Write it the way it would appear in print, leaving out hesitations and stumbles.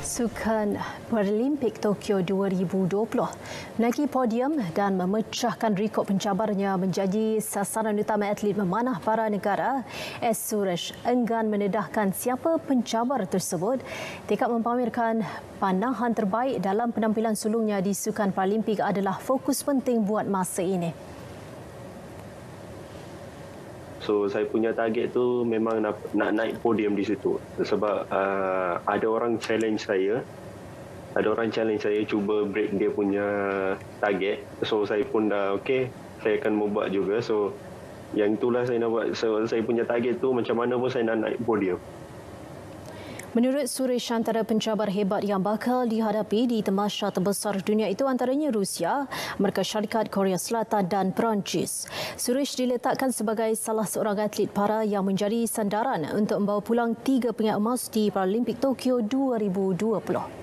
Sukan Paralimpik Tokyo 2020 menaiki podium dan memecahkan rekod pencabarnya menjadi sasaran utama atlet memanah para negara. S. Suresh enggan mendedahkan siapa pencabar tersebut. Tekad mempamerkan panahan terbaik dalam penampilan sulungnya di Sukan Paralimpik adalah fokus penting buat masa ini. So saya punya target tu memang nak naik podium di situ sebab ada orang challenge saya cuba break dia punya target. So saya pun dah okey, saya akan membuat juga. So yang itulah saya nak buat. So saya punya target tu macam mana pun saya nak naik podium. Menurut Suresh, antara pencabar hebat yang bakal dihadapi di tamasya terbesar dunia itu antaranya Rusia, Amerika Syarikat, Korea Selatan dan Perancis. Suresh diletakkan sebagai salah seorang atlet para yang menjadi sandaran untuk membawa pulang 3 pingat emas di Paralimpik Tokyo 2020.